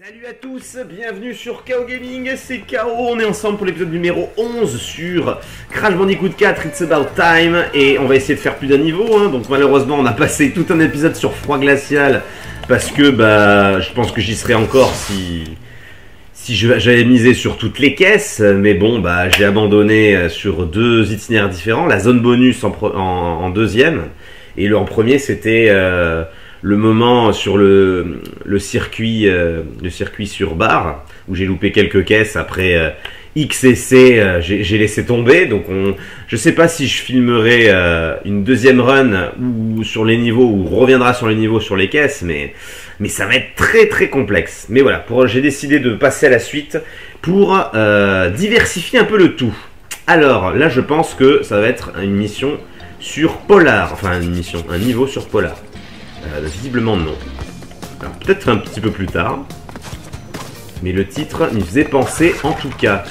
Salut à tous, bienvenue sur KO Gaming, c'est KO, on est ensemble pour l'épisode numéro 11 sur Crash Bandicoot 4, It's About Time, et on va essayer de faire plus d'un niveau, hein. Donc malheureusement on a passé tout un épisode sur Froid Glacial, parce que je pense que j'y serais encore si j'avais misé sur toutes les caisses, mais bon, j'ai abandonné sur deux itinéraires différents, la zone bonus en deuxième, et en premier c'était... le moment sur le circuit sur barre où j'ai loupé quelques caisses après X essais, j'ai laissé tomber. Donc je sais pas si je filmerai une deuxième run ou sur les niveaux ou reviendra sur les niveaux sur les caisses, mais ça va être très très complexe. Mais voilà, j'ai décidé de passer à la suite pour diversifier un peu le tout. Alors là, je pense que ça va être une mission sur Polar, enfin un niveau sur Polar. Visiblement non. Alors peut-être un petit peu plus tard. Mais le titre m'y faisait penser en tout cas.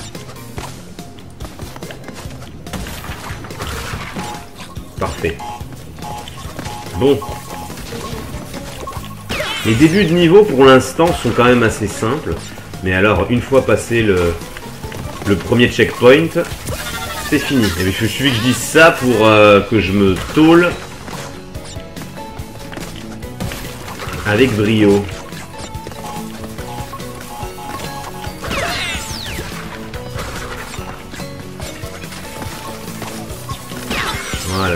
Parfait. Bon. Les débuts de niveau pour l'instant sont quand même assez simples. Mais alors une fois passé le premier checkpoint, c'est fini. Et il suffit que je dise ça pour que je me tôle avec brio. Voilà.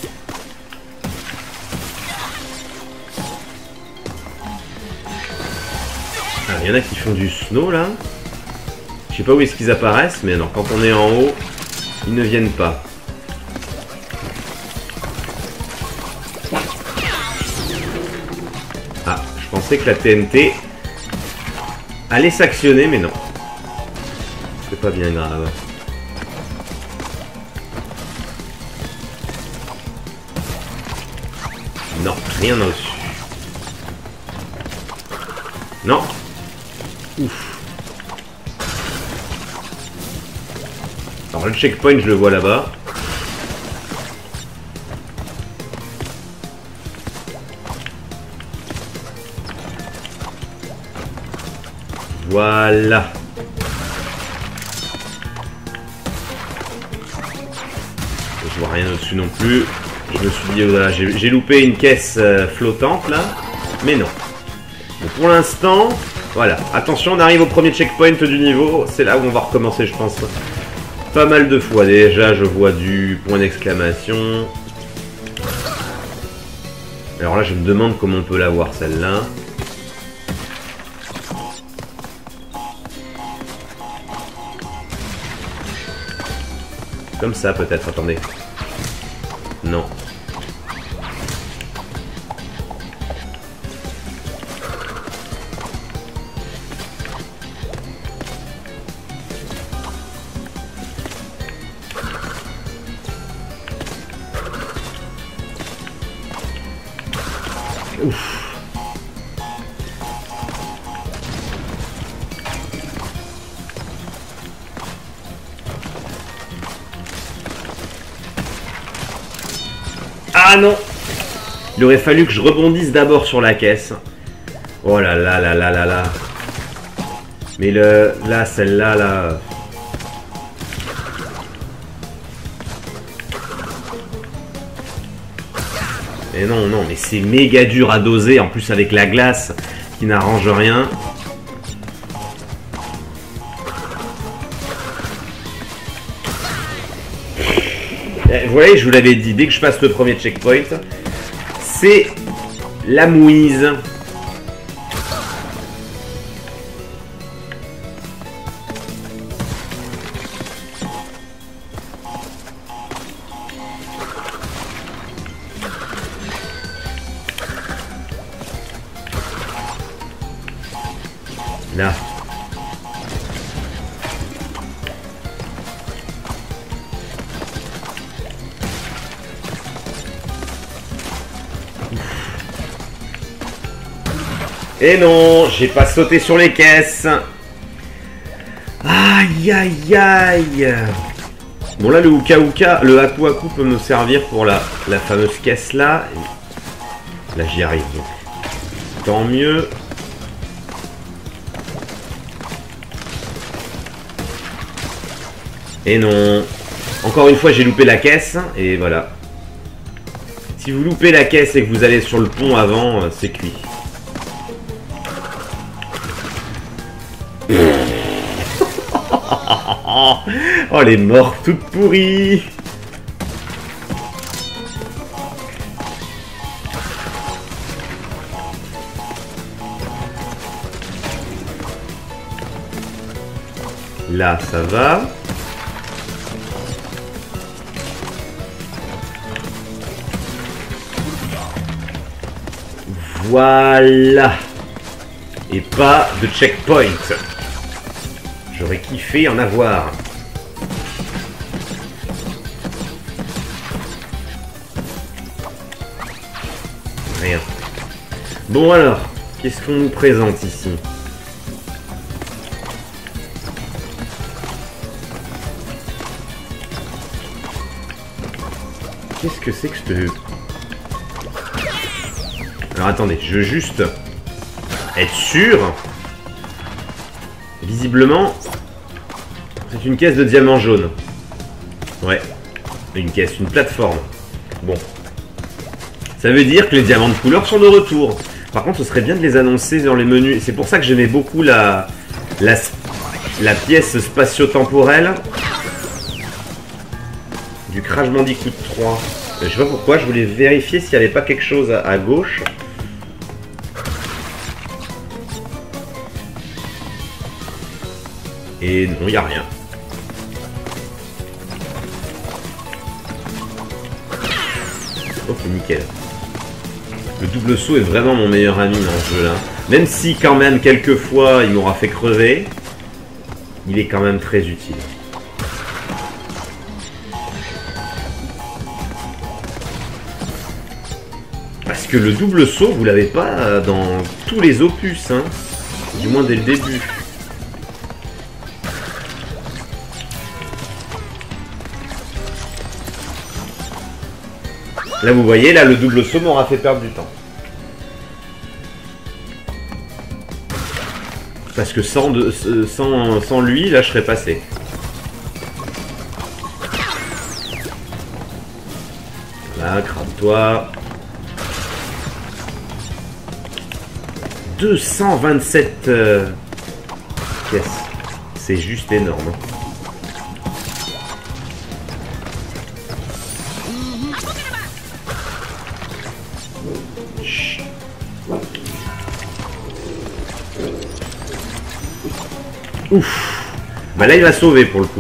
Il y en a qui font du snow là. Je sais pas où est-ce qu'ils apparaissent, mais non, quand on est en haut, ils ne viennent pas. Je pensais que la TNT allait s'actionner, mais non. C'est pas bien grave. Non, rien au-dessus. Non. Ouf. Alors le checkpoint, je le vois là-bas. Voilà. Je vois rien au-dessus non plus. Je me suis dit, voilà, j'ai loupé une caisse flottante là. Mais non. Bon, pour l'instant, voilà. Attention, on arrive au premier checkpoint du niveau. C'est là où on va recommencer, je pense. Pas mal de fois déjà, je vois du point d'exclamation. Alors là, je me demande comment on peut l'avoir celle-là. Comme ça peut-être, attendez. Non. Ouf. Ah non! Il aurait fallu que je rebondisse d'abord sur la caisse. Oh là là là là là là. Mais là, celle-là, là... Mais non, non, mais c'est méga dur à doser, en plus avec la glace qui n'arrange rien. Vous voyez, je vous l'avais dit, dès que je passe le premier checkpoint, c'est la mouise. Là. Et non, j'ai pas sauté sur les caisses. Aïe aïe aïe. Bon là le Uka Uka, le Aku Aku peut me servir pour la fameuse caisse là. Là j'y arrive donc. Tant mieux. Et non. Encore une fois, j'ai loupé la caisse. Et voilà. Si vous loupez la caisse et que vous allez sur le pont avant, c'est cuit. Oh, les morts toutes pourries. Là, ça va. Voilà. Et pas de checkpoint. J'aurais kiffé en avoir. Rien. Bon alors, qu'est-ce qu'on nous présente ici? Qu'est-ce que c'est que ce... Alors attendez, je veux juste être sûr. Visiblement, c'est une caisse de diamants jaunes. Ouais, une caisse, une plateforme. Bon. Ça veut dire que les diamants de couleur sont de retour. Par contre, ce serait bien de les annoncer dans les menus. C'est pour ça que j'aimais beaucoup la pièce spatio-temporelle du Crash Bandicoot 3. Je sais pas pourquoi, je voulais vérifier s'il n'y avait pas quelque chose à gauche. Et non, il n'y a rien. Ok, nickel. Le double saut est vraiment mon meilleur ami dans ce jeu-là. Même si, quand même, quelques fois, il m'aura fait crever, il est quand même très utile. Parce que le double saut, vous l'avez pas dans tous les opus, hein. Du moins dès le début. Là, vous voyez, là, le double saut m'aura fait perdre du temps. Parce que sans lui, là, je serais passé. Voilà, crame-toi. 227 pièces. C'est juste énorme. Ouf. Bah là, il va sauver pour le coup.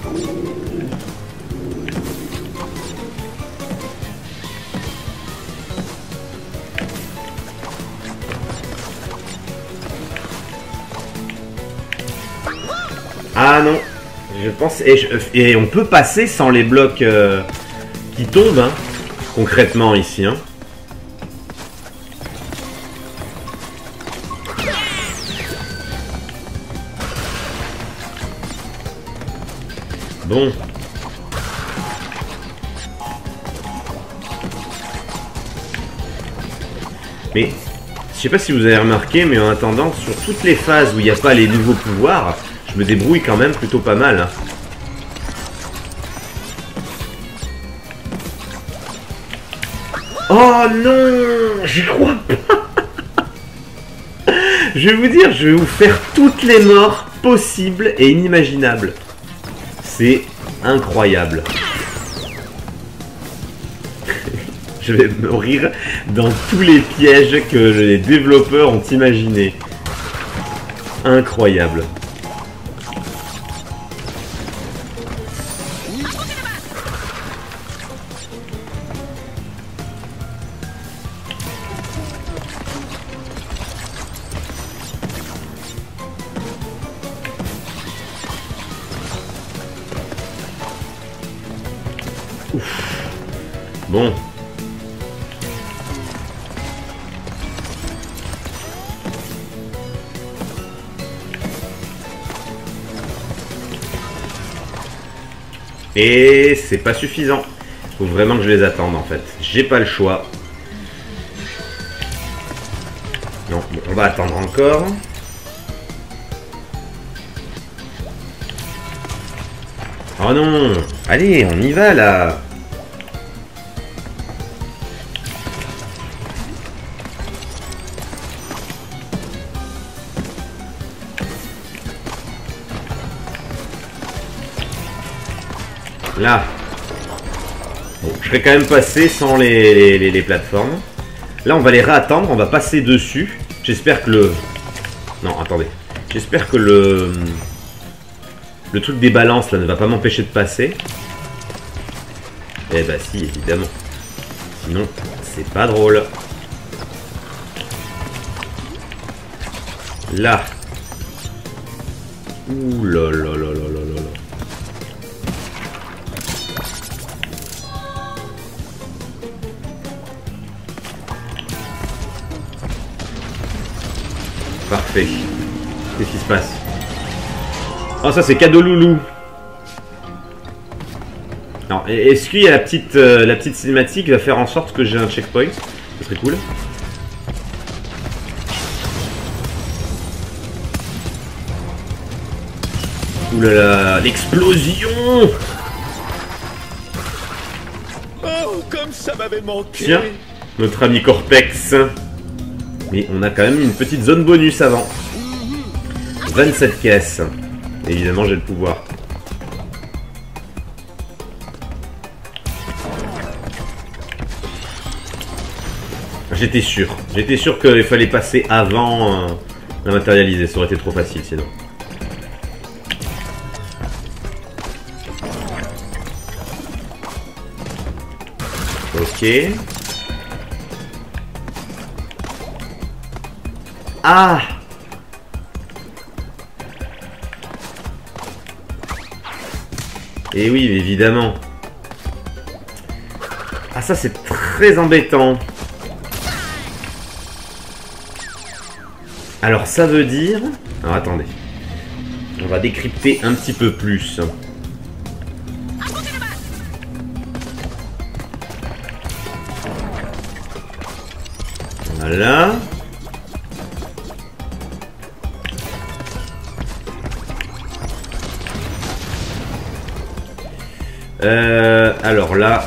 Ah non, je pense... Et on peut passer sans les blocs qui tombent, hein, concrètement ici. Hein. Bon. Mais, je sais pas si vous avez remarqué, mais en attendant, sur toutes les phases où il n'y a pas les nouveaux pouvoirs, je me débrouille quand même plutôt pas mal. Hein. Oh non, j'y crois pas. Je vais vous dire, je vais vous faire toutes les morts possibles et inimaginables. C'est incroyable. Je vais mourir dans tous les pièges que les développeurs ont imaginés. Incroyable. Ouf. Bon. Et c'est pas suffisant. Faut vraiment que je les attende en fait. J'ai pas le choix. Non, bon, on va attendre encore. Oh non! Allez, on y va là! Là. Bon, je serais quand même passé sans les plateformes. Là, on va les réattendre, on va passer dessus. J'espère que le... Non, attendez. J'espère que le truc des balances, là, ne va pas m'empêcher de passer. Eh bah si, évidemment. Sinon, c'est pas drôle. Là. Ouh là là là là là là là. Parfait. Qu'est-ce qui se passe? Oh, ça c'est cadeau loulou. Alors, est-ce qu'il y a la petite cinématique qui va faire en sorte que j'ai un checkpoint? Ce serait cool. Ouh là là, l'explosion! Oh, comme ça m'avait manqué! Tiens, notre ami Corpex. Mais on a quand même une petite zone bonus avant. 27 caisses. Évidemment, j'ai le pouvoir. J'étais sûr. J'étais sûr qu'il fallait passer avant la matérialiser. Ça aurait été trop facile sinon. Ok. Ah! Et oui, évidemment. Ah, ça c'est très embêtant. Alors ça veut dire... Alors attendez. On va décrypter un petit peu plus. Voilà. Alors là,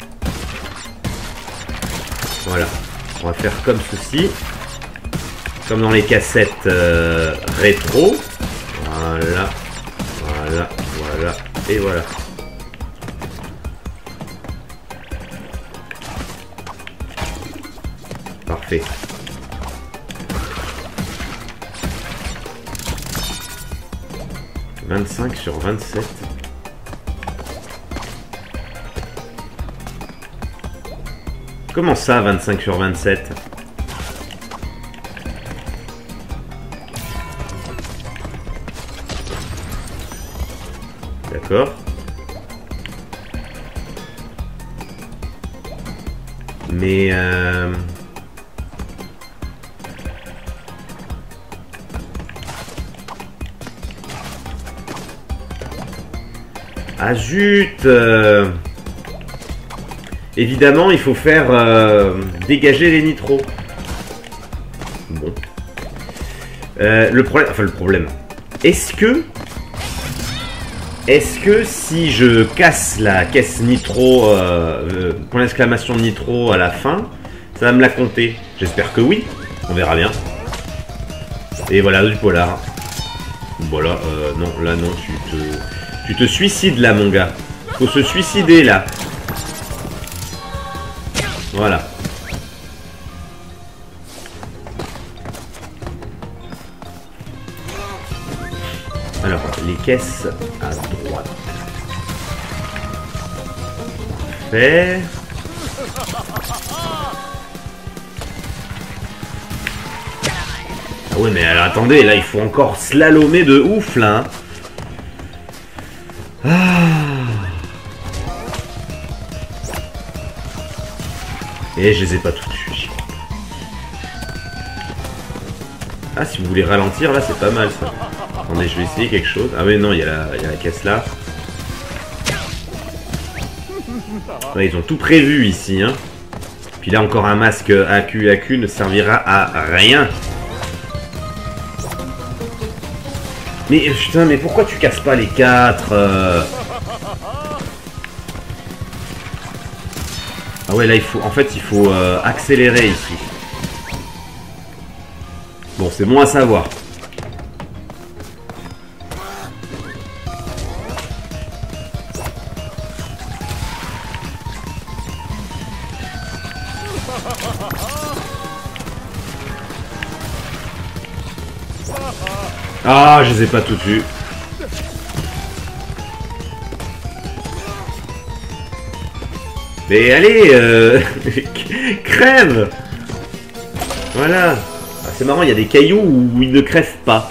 voilà, on va faire comme ceci, comme dans les cassettes rétro. Voilà, voilà, voilà, et voilà. Parfait. « 25 sur 27 ». Comment ça, 25 sur 27? D'accord. Mais... Ah zut Évidemment, il faut faire dégager les nitros. Bon. Le problème... Enfin, le problème... Est-ce que si je casse la caisse nitro... pour l'exclamation nitro à la fin, ça va me la compter? J'espère que oui. On verra bien. Et voilà, du polar. Voilà, non, là non, tu te suicides là, mon gars. Faut se suicider là. Voilà. Alors, les caisses à droite. Fait. Ah ouais, mais alors, attendez, là, il faut encore slalomer de ouf, là. Et je les ai pas tous tués. Ah, si vous voulez ralentir, là, c'est pas mal, ça. Attendez, je vais essayer quelque chose. Ah mais non, il y a la caisse là. Ouais, ils ont tout prévu ici, hein. Puis là, encore un masque AQ ne servira à rien. Mais putain, mais pourquoi tu casses pas les 4 Ah ouais, là, il faut... En fait, il faut accélérer ici. Bon, c'est bon à savoir. Ah, je les ai pas tout tués. Mais allez, crève. Voilà. Ah, c'est marrant, il y a des cailloux où ils ne crèvent pas.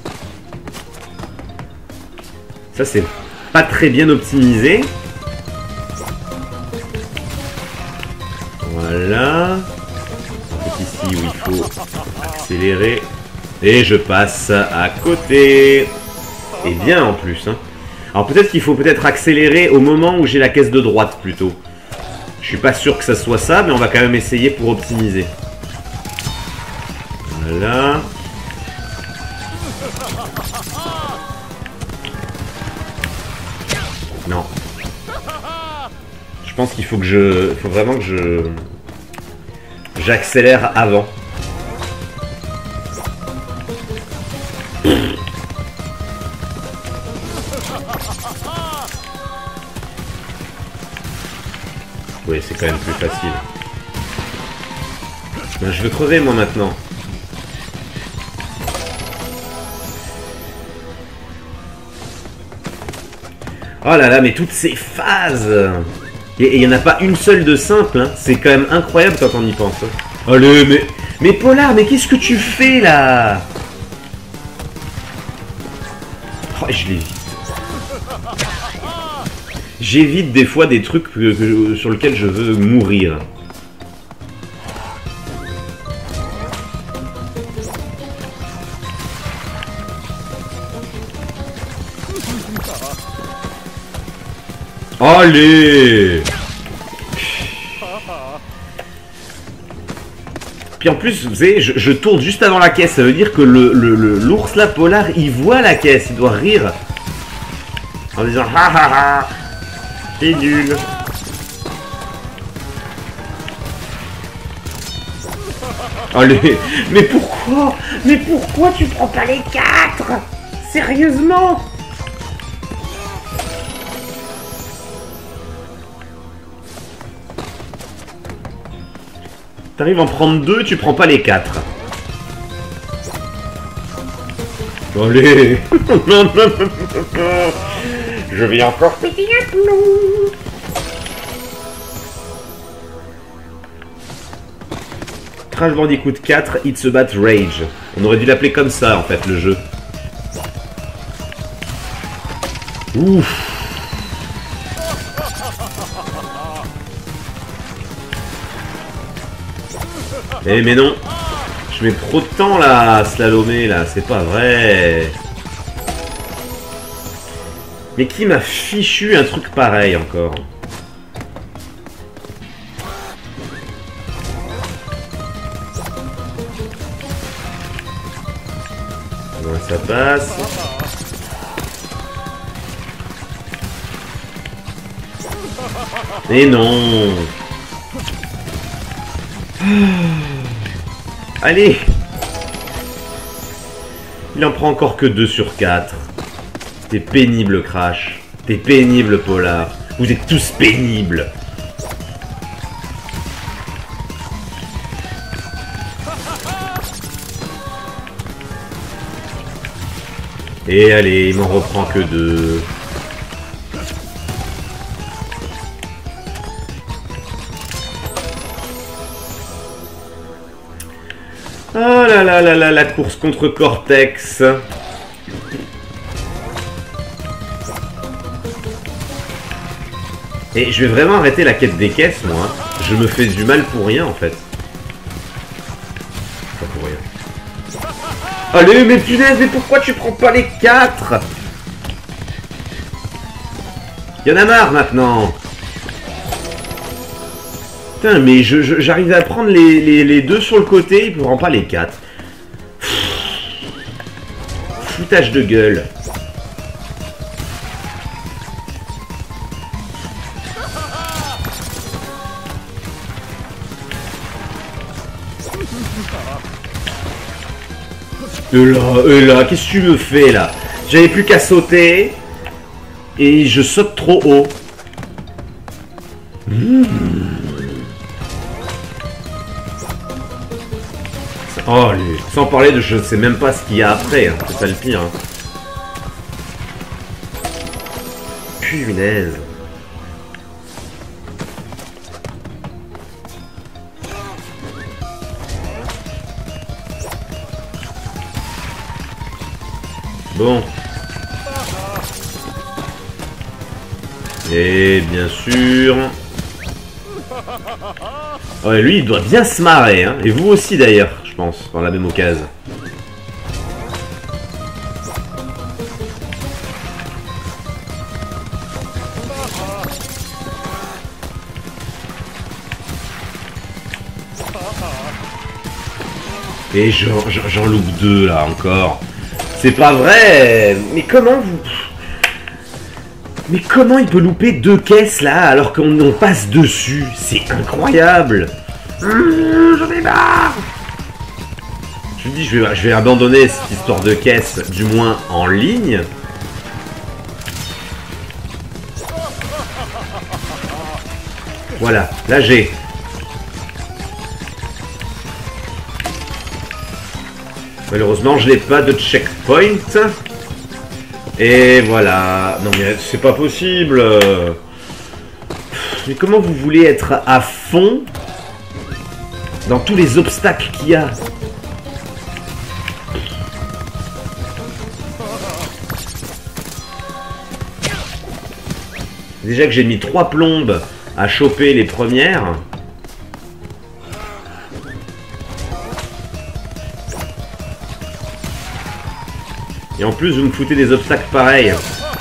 Ça, c'est pas très bien optimisé. Voilà. C'est ici où il faut accélérer. Et je passe à côté. Et bien en plus. Hein. Alors peut-être qu'il faut peut-être accélérer au moment où j'ai la caisse de droite plutôt. Je suis pas sûr que ça soit ça, mais on va quand même essayer pour optimiser. Voilà. Non. Je pense qu'il faut que je... Il faut vraiment que j'accélère avant. Oui, c'est quand même plus facile. Ben, je veux crever moi maintenant. Oh là là, mais toutes ces phases. Et il n'y en a pas une seule de simple. Hein. C'est quand même incroyable quand on y pense. Allez, mais Polar, mais qu'est-ce que tu fais là? Oh, je l'évite. J'évite des fois des trucs sur lesquels je veux mourir. Allez! Puis en plus, vous savez, je tourne juste avant la caisse. Ça veut dire que l'ours là, Polar, il voit la caisse. Il doit rire. En disant ha ha ha. C'est nul. Allez, mais pourquoi? Mais pourquoi tu prends pas les 4? Sérieusement? T'arrives à en prendre 2, tu prends pas les 4. Allez. Je vais encore péter un plomb. Crash Bandicoot 4, It's About Rage. On aurait dû l'appeler comme ça en fait le jeu. Ouf. Eh mais non. Je mets trop de temps là à slalomer là, c'est pas vrai. Mais qui m'a fichu un truc pareil encore? Bon, ça passe. Mais non. Allez. Il en prend encore que 2 sur 4. T'es pénible, Crash. T'es pénible, Polar. Vous êtes tous pénibles. Et allez, il m'en reprend que 2. Oh là là là là, la course contre Cortex. Et je vais vraiment arrêter la quête des caisses, moi. Hein. Je me fais du mal pour rien, en fait. Pas pour rien. Allez, mais punaise, mais pourquoi tu prends pas les 4? Y'en a marre, maintenant. Putain, mais j'arrive à prendre les 2 sur le côté, il ne prend pas les 4. Foutage de gueule. Et là, qu'est-ce que tu me fais là? J'avais plus qu'à sauter. Et je saute trop haut. Oh, sans parler de je sais même pas ce qu'il y a après, hein. C'est ça le pire. Hein. Punaise. Bon. Et bien sûr... Ouais, lui, il doit bien se marrer, hein. Et vous aussi, d'ailleurs, je pense, dans la même occasion. Et j'en loupe deux, là, encore. C'est pas vrai. Mais comment vous... Mais comment il peut louper deux caisses là alors qu'on passe dessus? C'est incroyable. J'en ai marre. Je me dis je vais abandonner cette histoire de caisse, du moins en ligne. Voilà, là j'ai. Malheureusement je n'ai pas de checkpoint. Et voilà. Non mais c'est pas possible. Mais comment vous voulez être à fond dans tous les obstacles qu'il y a? Déjà que j'ai mis 3 plombes à choper les premières. Et en plus, vous me foutez des obstacles pareils.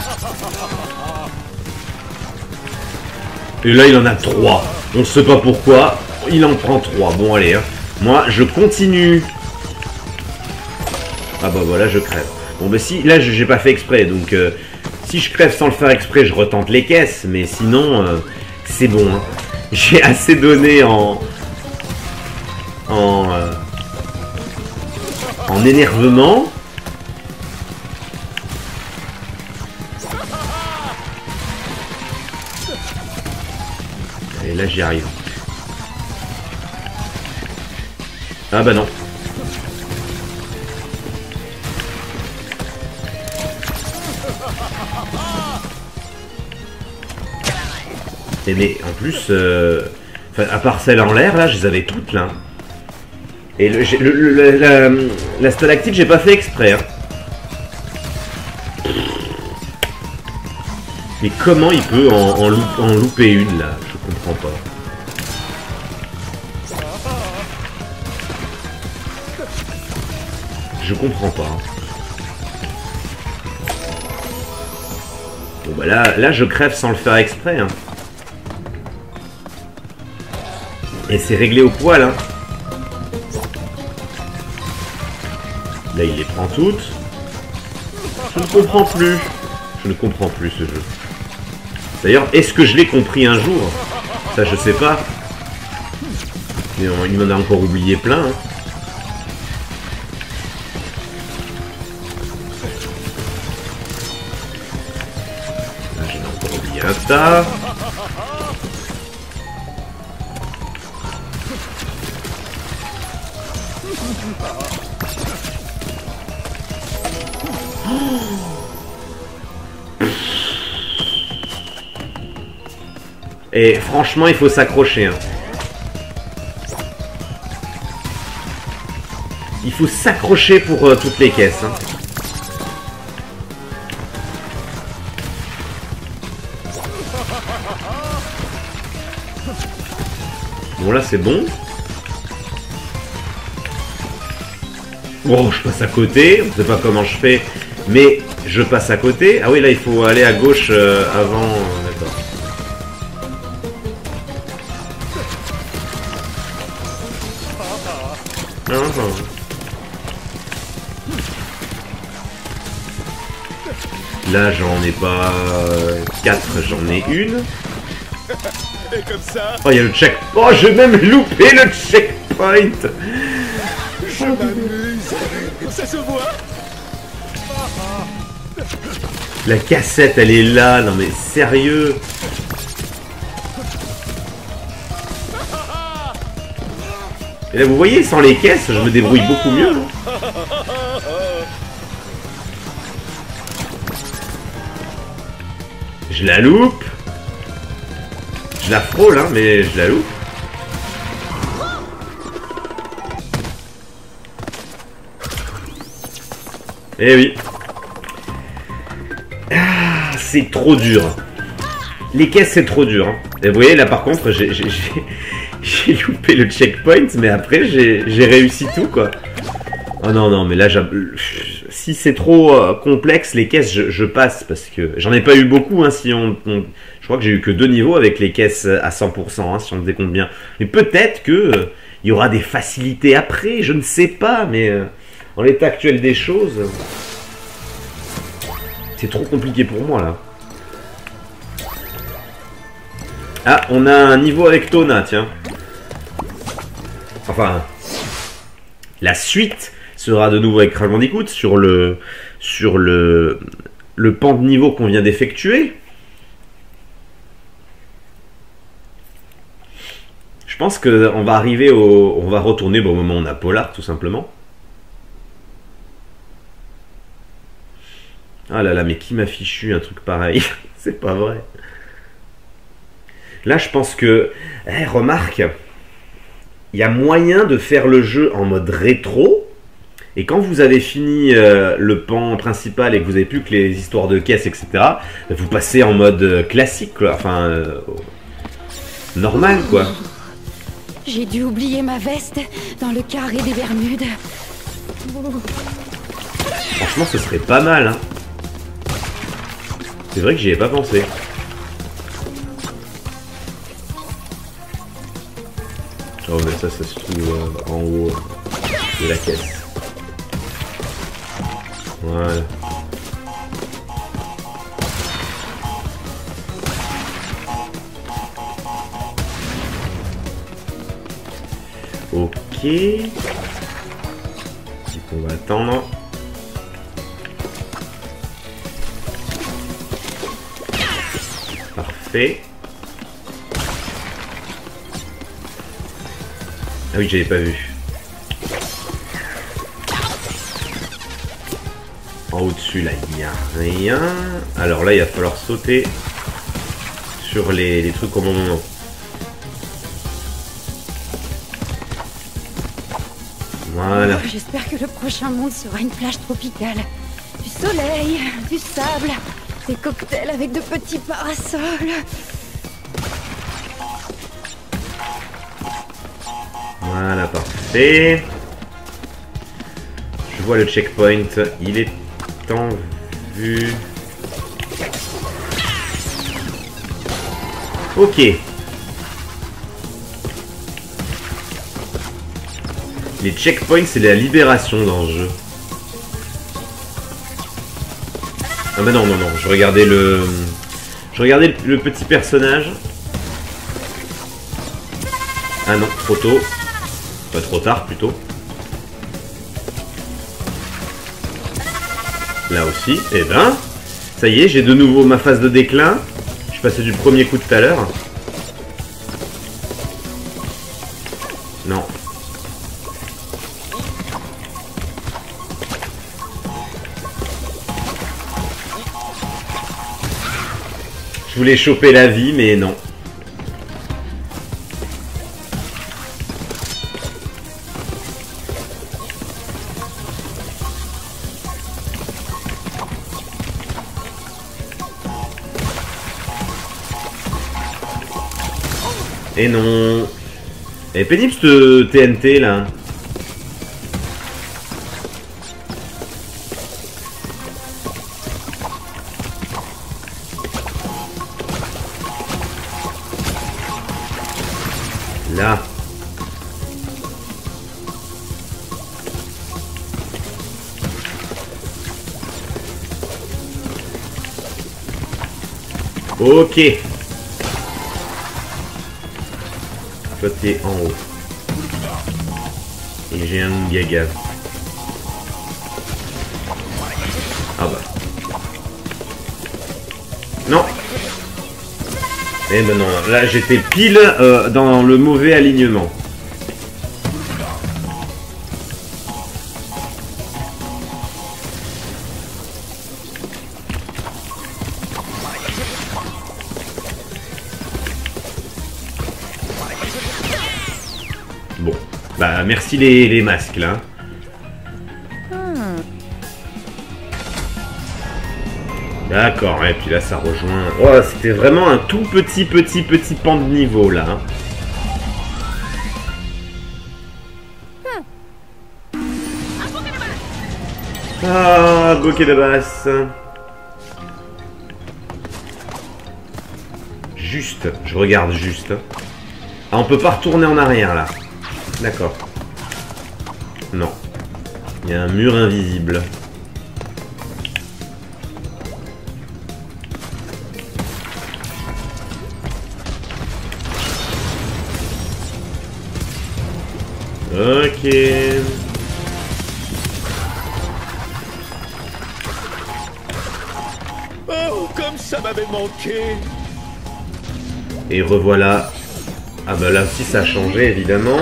Et là, il en a 3. On ne sait pas pourquoi. Il en prend 3. Bon, allez. Hein. Moi, je continue. Ah bah voilà, je crève. Bon, bah si, là, j'ai pas fait exprès. Donc, si je crève sans le faire exprès, je retente les caisses. Mais sinon, c'est bon. Hein. J'ai assez donné en énervement. Et là j'y arrive. Ah bah non. Et mais en plus, à part celle en l'air là, je les avais toutes là. Et la stalactite, j'ai pas fait exprès. Hein. Mais comment il peut en louper une là? Je comprends pas. Je comprends pas. Bon bah là je crève sans le faire exprès. Hein. Et c'est réglé au poil. Hein. Là il les prend toutes. Je ne comprends plus. Je ne comprends plus ce jeu. D'ailleurs, est-ce que je l'ai compris un jour? Ça, je sais pas. Mais il m'en a encore oublié plein. Hein. Là, j'en ai encore oublié un tas. Et franchement, il faut s'accrocher. Hein. Il faut s'accrocher pour toutes les caisses. Hein. Bon, là, c'est bon. Oh, je passe à côté. On ne sait pas comment je fais, mais je passe à côté. Ah oui, là, il faut aller à gauche avant... D'accord. Là, j'en ai pas 4, j'en ai une. Et comme ça, oh, il y a le check. Oh, j'ai même loupé le checkpoint. je m'amuse avec Ça se voit. La cassette, elle est là. Non mais sérieux. Et là, vous voyez, sans les caisses, je me débrouille beaucoup mieux. Hein. Je la loupe. Je la frôle, hein, mais je la loupe. Eh oui. Ah, c'est trop dur. Les caisses, c'est trop dur. Hein. Et vous voyez, là, par contre, j'ai loupé le checkpoint, mais après, j'ai réussi tout, quoi. Oh non, non, mais là, si c'est trop complexe, les caisses, je passe, parce que j'en ai pas eu beaucoup, hein, si je crois que j'ai eu que 2 niveaux avec les caisses à 100%, hein, si on décompte bien. Mais peut-être que il y aura des facilités après, je ne sais pas, mais en l'état actuel des choses, c'est trop compliqué pour moi, là. Ah, on a un niveau avec Tona, tiens. Enfin, la suite sera de nouveau avec Crash Bandicoot sur le pan de niveau qu'on vient d'effectuer. Je pense qu'on va arriver on va retourner au moment où on a Polar, tout simplement. Ah là là, mais qui m'a fichu un truc pareil? C'est pas vrai. Là, je pense que... remarque, il y a moyen de faire le jeu en mode rétro. Et quand vous avez fini le pan principal et que vous n'avez plus que les histoires de caisses, etc., vous passez en mode classique, quoi. Enfin, normal, quoi. J'ai dû oublier ma veste dans le carré des Bermudes. Franchement, ce serait pas mal, hein. C'est vrai que j'y ai pas pensé. Oh, mais ça se trouve en haut de la caisse. Voilà. Ok. Donc on va attendre. Parfait. Ah oui, j'avais pas vu. En haut-dessus, là, il n'y a rien. Alors là, il va falloir sauter sur les trucs au bon moment. Voilà. Oh, j'espère que le prochain monde sera une plage tropicale. Du soleil, du sable, des cocktails avec de petits parasols. Voilà, parfait. Je vois le checkpoint. Il est en vue. Ok. Les checkpoints, c'est la libération dans le jeu. Ah bah non, non, non. Je regardais le petit personnage. Ah non, trop tôt. Pas trop tard, plutôt. Là aussi. Eh ben, ça y est, j'ai de nouveau ma phase de déclin. Je suis passé du premier coup de tout à l'heure. Non. Je voulais choper la vie, mais non. Et non. Elle est pénible ce TNT là. Là. Ok. Toi t'es en haut. Et j'ai un gaga. Ah bah. Non. Eh ben non, là j'étais pile dans le mauvais alignement. Bon, bah merci les masques là. D'accord, et puis là ça rejoint... Oh, c'était vraiment un tout petit pan de niveau là. Ah, bokeh de basse. Juste, je regarde juste. Ah, on peut pas retourner en arrière là. D'accord. Non. Il y a un mur invisible. Ok. Oh, comme ça m'avait manqué. Et revoilà. Ah bah là aussi ça a changé évidemment.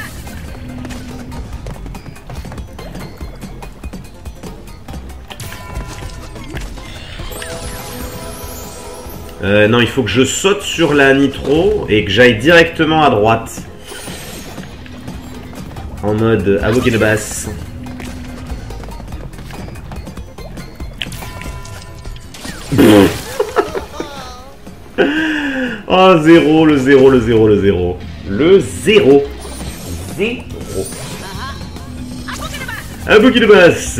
Non, il faut que je saute sur la nitro et que j'aille directement à droite. En mode avocat de basse. Oh, 0, le 0, le 0, le 0. Le 0. 0. Avocat de basse.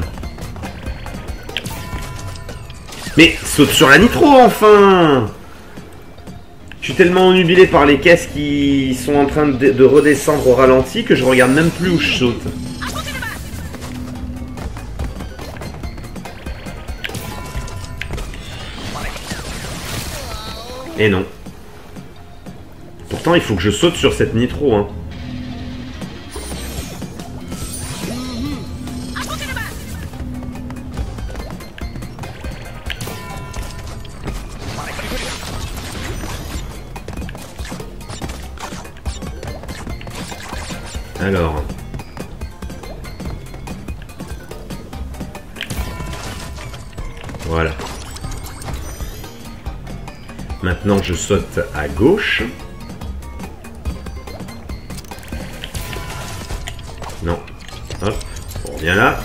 Mais saute sur la nitro enfin. Je suis tellement omnubilé par les caisses qui sont en train de redescendre au ralenti que je regarde même plus où je saute. Et non. Pourtant il faut que je saute sur cette nitro hein. Alors. Voilà. Maintenant, je saute à gauche. Non. Hop, on revient là.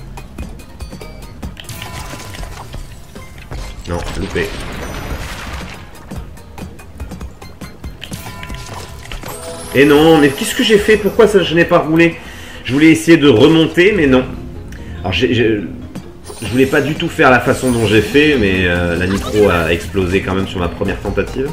Non, loupé. Et non, mais qu'est-ce que j'ai fait? Pourquoi ça, je n'ai pas roulé? Je voulais essayer de remonter, mais non. Alors, je voulais pas du tout faire la façon dont j'ai fait, mais la nitro a explosé quand même sur ma première tentative.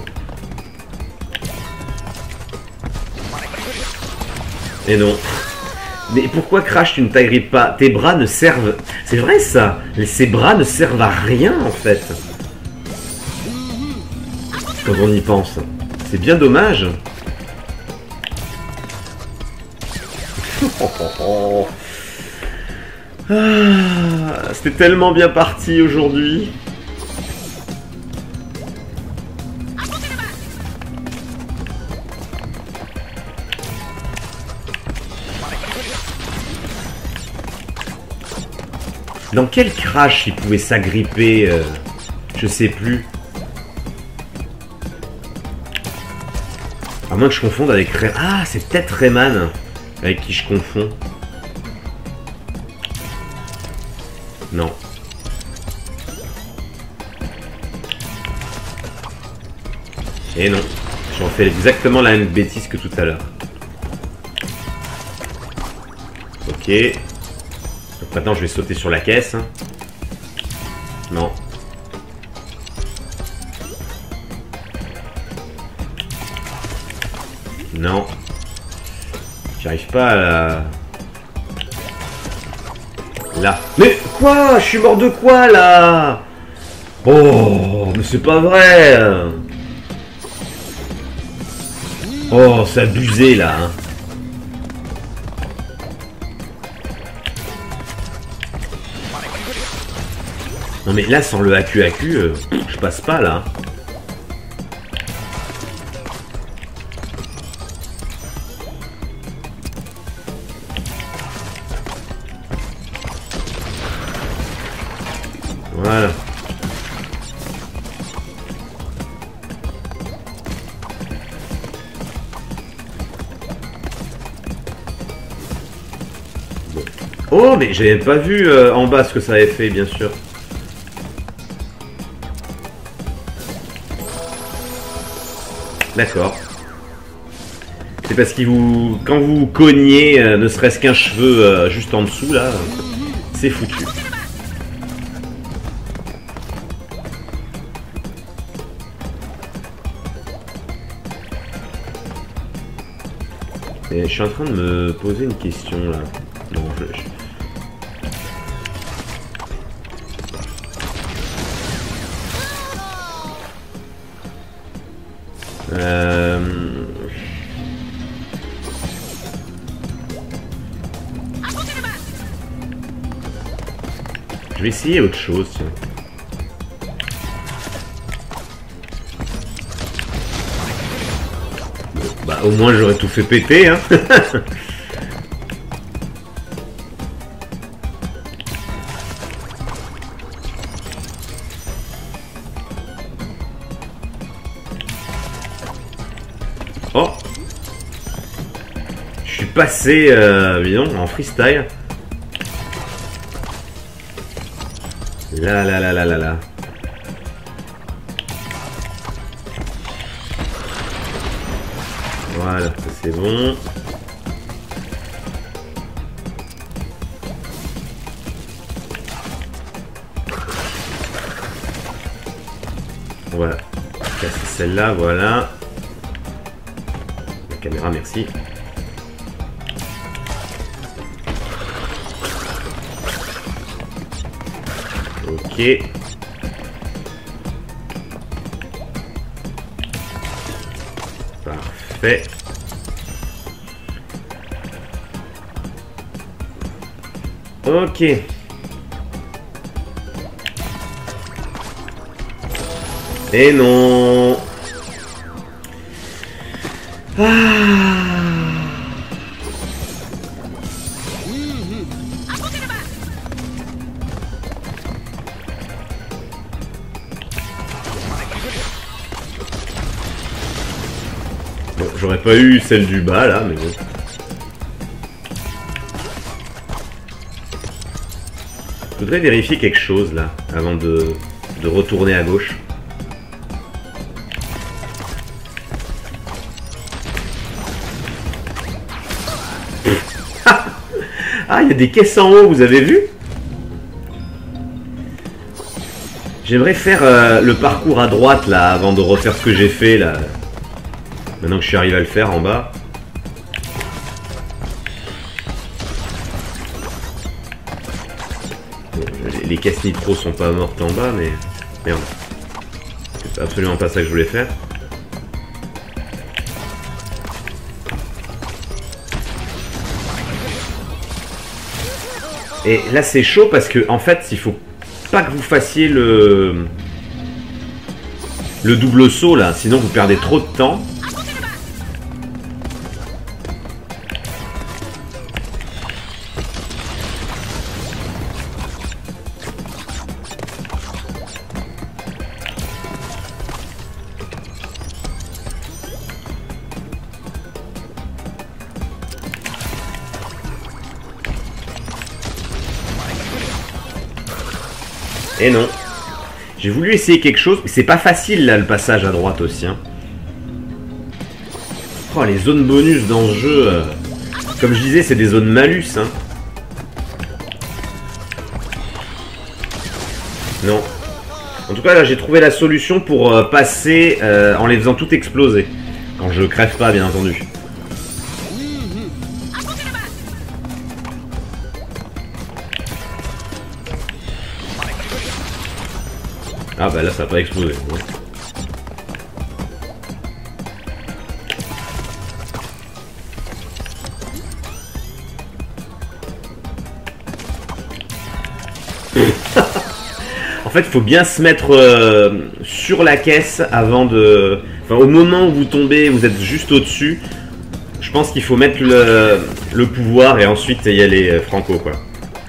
Et non. Mais pourquoi Crash, tu ne t'agrippes pas? Tes bras ne servent... C'est vrai ça. Ces bras ne servent à rien en fait. Quand on y pense. C'est bien dommage. Ah, c'était tellement bien parti aujourd'hui. Dans quel Crash il pouvait s'agripper je sais plus. À moins que je confonde avec Rayman. Ah, c'est peut-être Rayman avec qui je confonds. Non. Et non. J'en fais exactement la même bêtise que tout à l'heure. Ok. Donc maintenant je vais sauter sur la caisse. Non. Non. J'arrive pas à la... Là. Mais quoi? Je suis mort de quoi là? Oh, mais c'est pas vrai. Oh, c'est abusé là. Hein. Non mais là sans le AQ, je passe pas là. Voilà. Bon. Oh mais j'avais pas vu en bas ce que ça avait fait bien sûr. D'accord. C'est parce qu'il vous... Quand vous cognez, ne serait-ce qu'un cheveu juste en dessous, là, c'est foutu. Et je suis en train de me poser une question, là. Non, je vais essayer autre chose, tiens. Bon, bah au moins j'aurais tout fait péter, hein. Oh, je suis passé, disons, en freestyle. Là, là, là, là, là, là. Voilà, ça c'est bon. Voilà. Casser celle-là, voilà. La caméra, merci. Ok. Parfait. Ok. Et non. Ah. Bon, j'aurais pas eu celle du bas là, mais bon. Je voudrais vérifier quelque chose là, avant de retourner à gauche. Ah, il y a des caisses en haut, vous avez vu? J'aimerais faire le parcours à droite là, avant de refaire ce que j'ai fait là. Maintenant que je suis arrivé à le faire en bas. Bon, les caisses nitro sont pas mortes en bas, mais... Merde. C'est absolument pas ça que je voulais faire. Et là c'est chaud parce que en fait il faut pas que vous fassiez le double saut là, sinon vous perdez trop de temps. Et non. J'ai voulu essayer quelque chose, mais c'est pas facile là le passage à droite aussi. Hein. Oh, les zones bonus dans ce jeu, comme je disais, c'est des zones malus. Hein. Non. En tout cas, là, j'ai trouvé la solution pour passer en les faisant tout exploser. Quand je crève pas, bien entendu. Ah bah là ça n'a pas explosé. En fait, il faut bien se mettre sur la caisse avant de... Enfin, au moment où vous tombez, vous êtes juste au-dessus. Je pense qu'il faut mettre le pouvoir et ensuite y aller franco, quoi.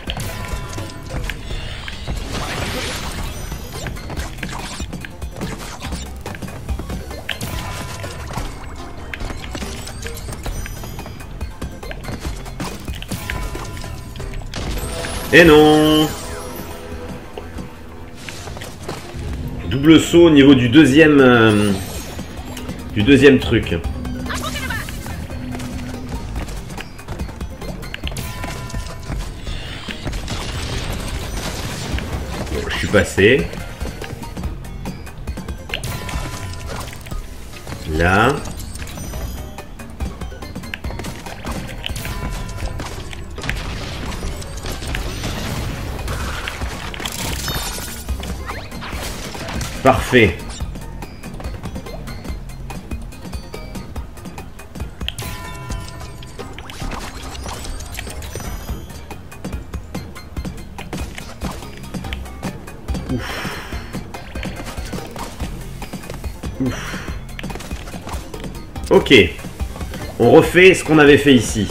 Et non! Double saut au niveau du deuxième truc. Bon, je suis passé. Là. Parfait. Ouf. Ouf. Ok. On refait ce qu'on avait fait ici.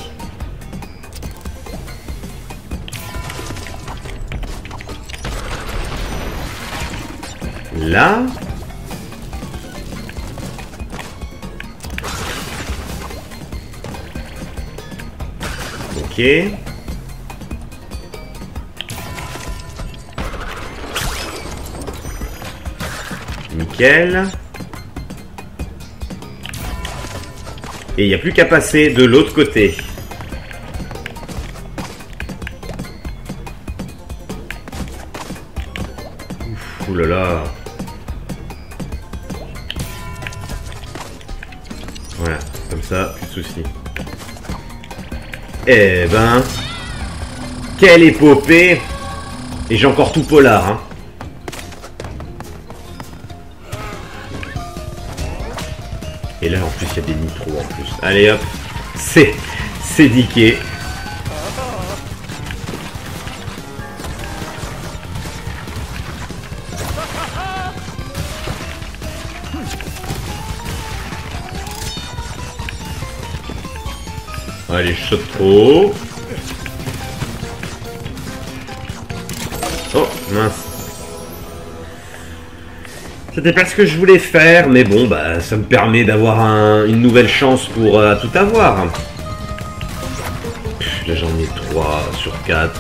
Là. Ok. Nickel. Et il n'y a plus qu'à passer de l'autre côté. Ouf, oulala. Voilà, comme ça, plus de soucis. Eh ben... Quelle épopée! Et j'ai encore tout polar, hein. Et là, en plus, il y a des nitros, en plus. Allez, hop. C'est niqué. Allez, je saute trop. Oh, mince. C'était pas ce que je voulais faire, mais bon, bah, ça me permet d'avoir une nouvelle chance pour tout avoir. Là, j'en ai 3 sur 4.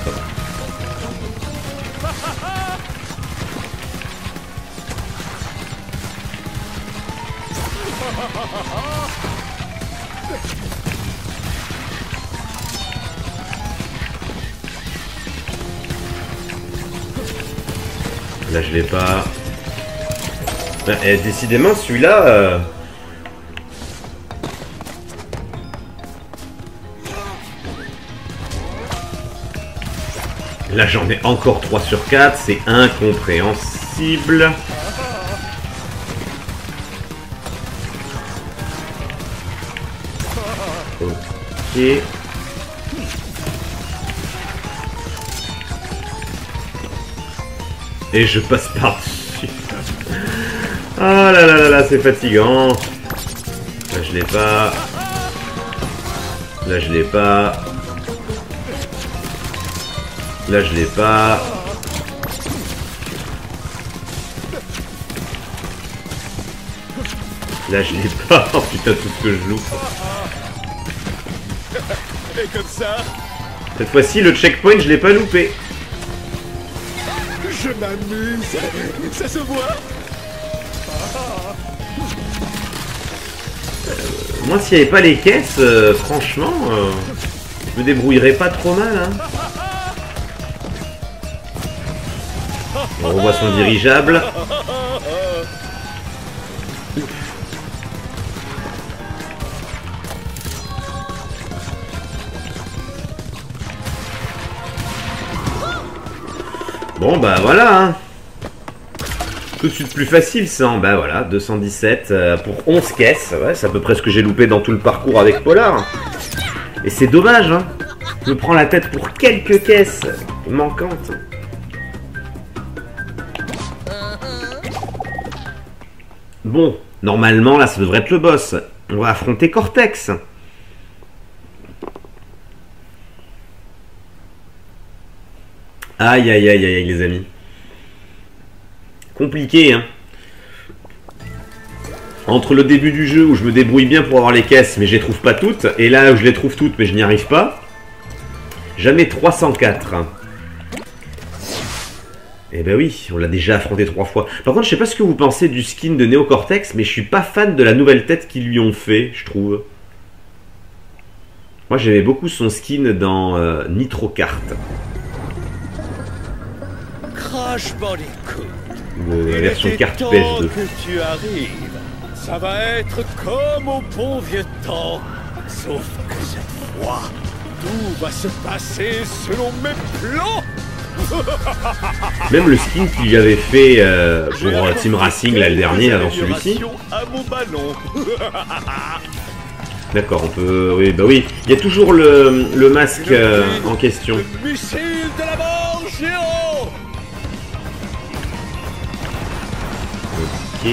Là, je l'ai pas. Et décidément, celui-là... Là, j'en ai encore 3 sur 4. C'est incompréhensible. Ok. Et je passe par-dessus. Ah là là là là, c'est fatigant. Là, je l'ai pas. Là, je l'ai pas. Là, je l'ai pas. Là, je l'ai pas. Oh putain, tout ce que je loupe. Et comme ça, Cette fois-ci, le checkpoint, je l'ai pas loupé. je m'amuse. Ça se voit. Moi, s'il n'y avait pas les caisses, franchement, je me débrouillerais pas trop mal. Hein. On revoit son dirigeable. Bon, bah voilà. Hein. Tout de suite plus facile, ça. Bah voilà, 217 pour 11 caisses. Ouais, c'est à peu près ce que j'ai loupé dans tout le parcours avec Polar. Et c'est dommage, hein. Je me prends la tête pour quelques caisses manquantes. Bon, normalement, là, ça devrait être le boss. On va affronter Cortex. Aïe, aïe, aïe, aïe, les amis. Compliqué, hein. Entre le début du jeu où je me débrouille bien pour avoir les caisses, mais je les trouve pas toutes, et là où je les trouve toutes, mais je n'y arrive pas. Jamais 304. Eh ben oui, on l'a déjà affronté 3 fois. Par contre, je sais pas ce que vous pensez du skin de Neo Cortex, mais je suis pas fan de la nouvelle tête qu'ils lui ont fait, je trouve. Moi, j'aimais beaucoup son skin dans Nitro Kart. Crash Bandicoot. La version carte PS2. Que tu arrives. Ça va être comme au bon vieux temps. Sauf que cette fois, tout va se passer selon mes plans. Même le skin qu'il lui avait fait pour Team Racing là, le dernier, avant celui-ci. À mon ballon. D'accord, on peut... Oui, bah oui. Il y a toujours le masque en question. Le missile de la mort géant. Ok...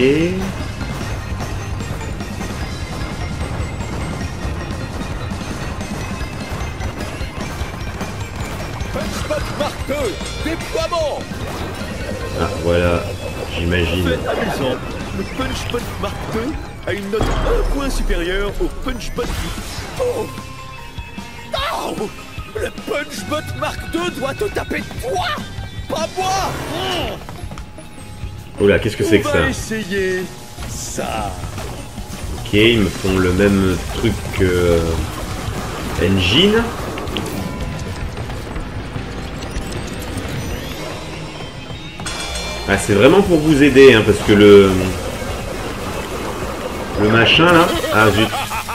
Punchbot Mark II, déploiement. Ah, voilà, j'imagine. C'est amusant. Le Punchbot Mark II a une note 1 point supérieure au Punchbot du... Oh. Oh. Le Punchbot Mark II doit te taper toi, pas moi. Oh là, qu'est-ce que c'est que On ça? va essayer ça. Ok, ils me font le même truc que Engine. Ah, c'est vraiment pour vous aider, hein, parce que le machin là... Ah zut.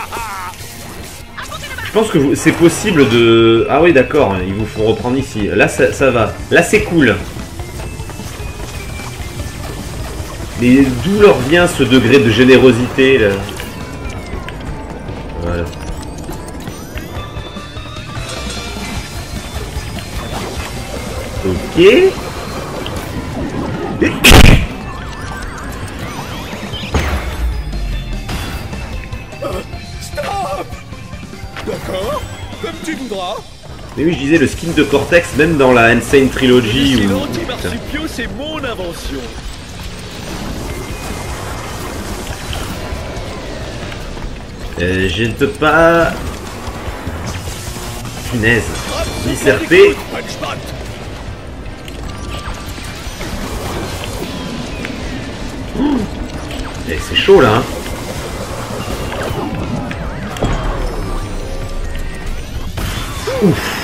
Je pense que c'est possible de... Ah oui, d'accord, ils vous font reprendre ici. Là, ça va. Là, c'est cool. Mais d'où leur vient ce degré de générosité là? Voilà. Ok. Stop. D'accord, comme tu voudras. Mais oui, je disais le skin de Cortex, même dans la Insane Trilogy Le ou... anti-marsupio, c'est mon invention. Je ne peux pas... Punaise. Disserter. Eh, c'est chaud là, hein. Ouf.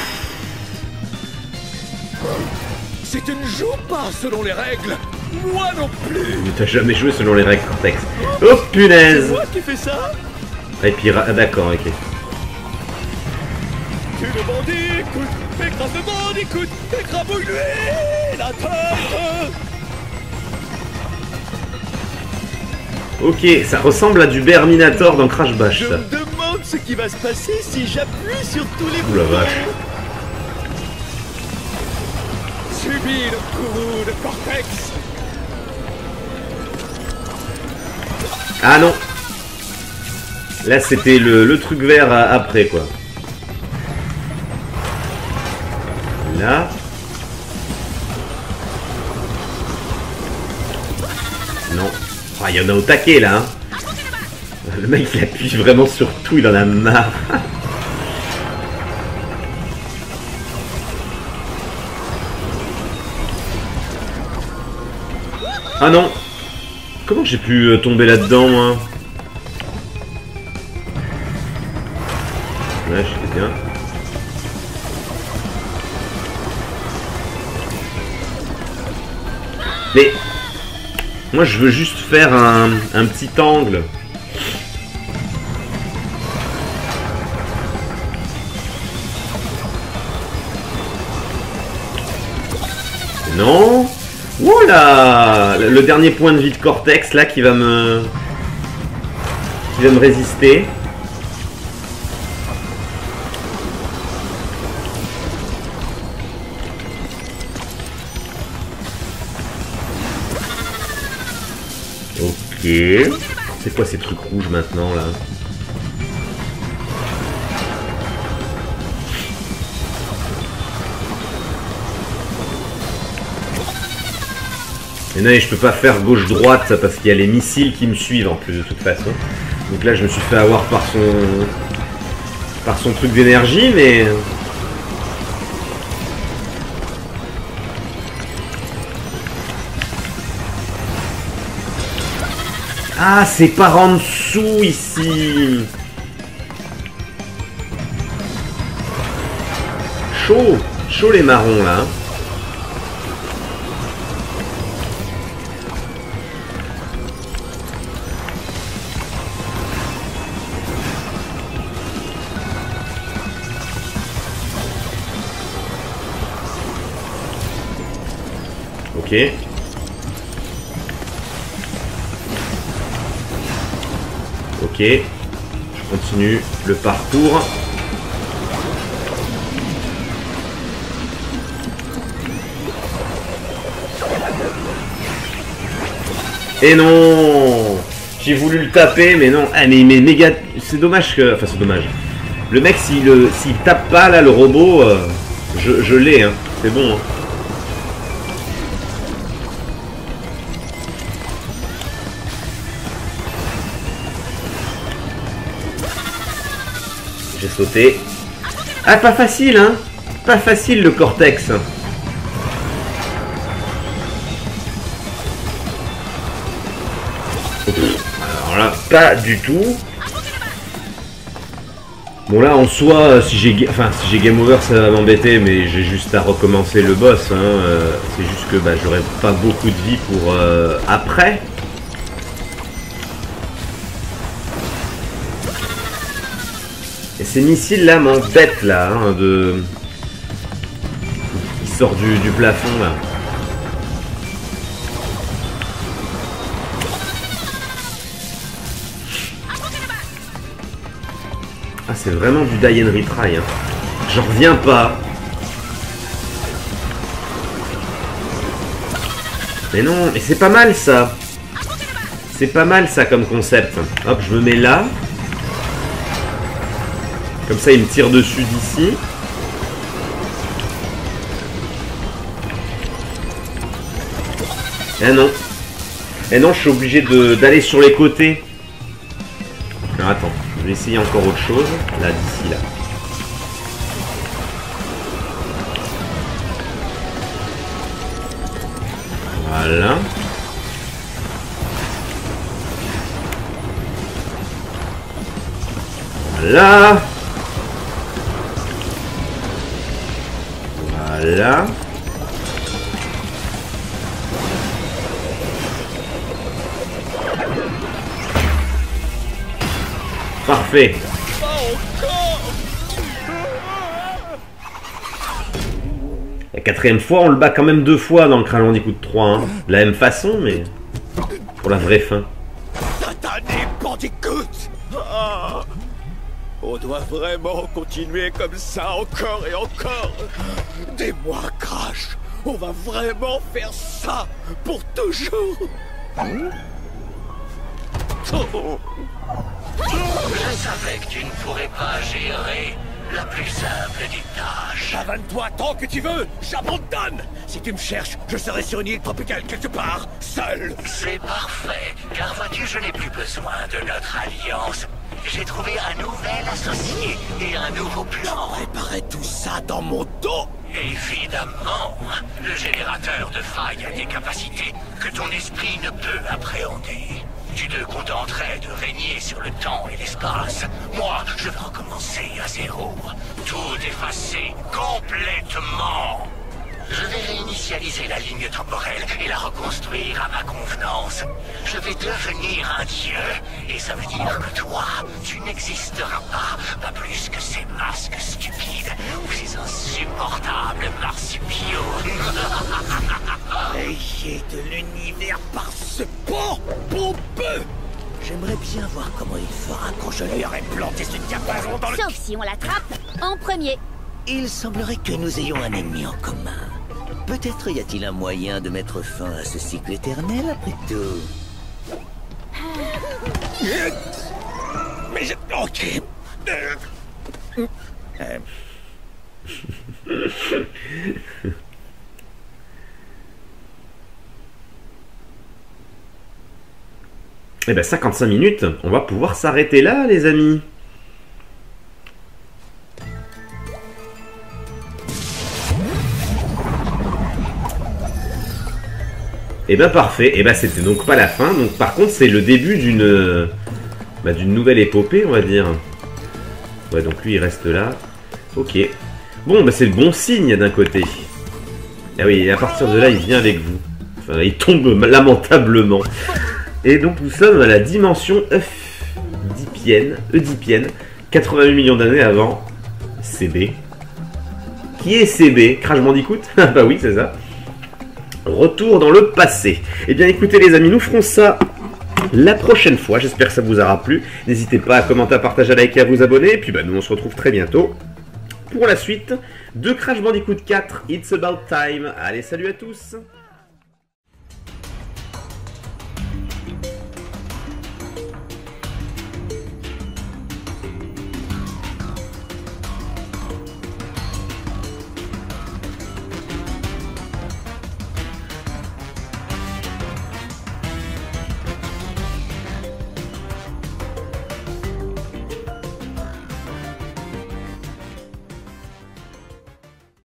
Si tu ne joues pas selon les règles, moi non plus. Mais t'as jamais joué selon les règles Cortex. Oh punaise. C'est moi qui fais ça. Et puis, ah, d'accord, ok. Tu le bandicoot, écrase le bandicoot, écrabouille-lui la tête. Ok, ça ressemble à du Berminator dans Crash Bash, Je ça. me demande ce qui va se passer si j'appuie sur tous les Ouh la boutons. vache. Subis le coup de Cortex. Ah non. Là, c'était le truc vert après, quoi. Là. Non. Ah, il y en a au taquet, là. Hein. Le mec, il appuie vraiment sur tout, il en a marre. Ah non. Comment j'ai pu tomber là-dedans, moi? Ouais, j'étais bien. Mais moi je veux juste faire un petit angle. Non. Voilà. Le dernier point de vie de Cortex là qui va me résister. C'est quoi ces trucs rouges maintenant là? Et non, je peux pas faire gauche-droite parce qu'il y a les missiles qui me suivent en plus de toute façon. Donc là je me suis fait avoir par son truc d'énergie, mais... Ah, c'est par en dessous ici. Chaud, chaud les marrons là. Ok. Ok. Je continue le parcours. Et non! J'ai voulu le taper, mais non. Ah, mais méga... C'est dommage que... Enfin, c'est dommage. Le mec, s'il tape pas, là, le robot, je l'ai, hein. C'est bon, hein. J'ai sauté. Ah, pas facile, hein. Pas facile, le cortex. Alors là, pas du tout. Bon là, en soi, si j'ai game over, ça va m'embêter, mais j'ai juste à recommencer le boss. Hein. C'est juste que bah, j'aurai pas beaucoup de vie pour après. Et ces missiles là m'embêtent là, hein, il sort du plafond là. Ah, c'est vraiment du die and retry, hein. J'en reviens pas. Mais non, mais c'est pas mal ça. C'est pas mal ça comme concept. Hop, je me mets là. Comme ça, il me tire dessus d'ici. Eh non. Eh non, je suis obligé d'aller sur les côtés. Alors attends, je vais essayer encore autre chose. Là, d'ici, là. Voilà. Voilà. Voilà. Parfait. La quatrième fois, on le bat quand même 2 fois dans le Crash Bandicoot 3. Hein. De la même façon, mais pour la vraie fin. Satané Bandicoot! Ah. On doit vraiment continuer comme ça encore et encore. Des mois, Crash. On va vraiment faire ça pour toujours. Oh. Je savais que tu ne pourrais pas gérer la plus simple des tâches. Avale-toi tant que tu veux, j'abandonne. Si tu me cherches, je serai sur une île tropicale quelque part, seul. C'est parfait, car vois-tu, je n'ai plus besoin de notre alliance. J'ai trouvé un nouvel associé et un nouveau plan. Préparez tout ça dans mon dos. Évidemment, le générateur de failles a des capacités que ton esprit ne peut appréhender. Tu te contenterais de régner sur le temps et l'espace. Moi, je vais recommencer à zéro. Tout effacer complètement. Je vais réinitialiser la ligne temporelle et la reconstruire à ma convenance. Je vais devenir un dieu. Et ça veut dire que toi, tu n'existeras pas plus que ces masques stupides ou ces insupportables marsupiaux. Ayez de l'univers par ce bon pompeux. J'aimerais bien voir comment il fera quand je lui aurai planté ce diapason dans le... Sauf si on l'attrape en premier. Il semblerait que nous ayons un ennemi en commun. Peut-être y a-t-il un moyen de mettre fin à ce cycle éternel après tout. Mais je... Ok. Eh ben 55 minutes, on va pouvoir s'arrêter là les amis. Eh ben parfait, eh ben c'était donc pas la fin, donc par contre c'est le début d'une nouvelle épopée on va dire. Ouais donc lui il reste là, ok. Bon bah c'est le bon signe d'un côté. Ah oui et à partir de là il vient avec vous, enfin il tombe lamentablement. Et donc nous sommes à la dimension Oedipienne, 88 millions d'années avant CB. Qui est CB? Crash Bandicoot? Ah bah oui c'est ça. Retour dans le passé. Eh bien écoutez les amis, nous ferons ça la prochaine fois. J'espère que ça vous aura plu. N'hésitez pas à commenter, à partager, à liker, à vous abonner. Et puis bah, nous on se retrouve très bientôt pour la suite de Crash Bandicoot 4 It's About Time. Allez salut à tous.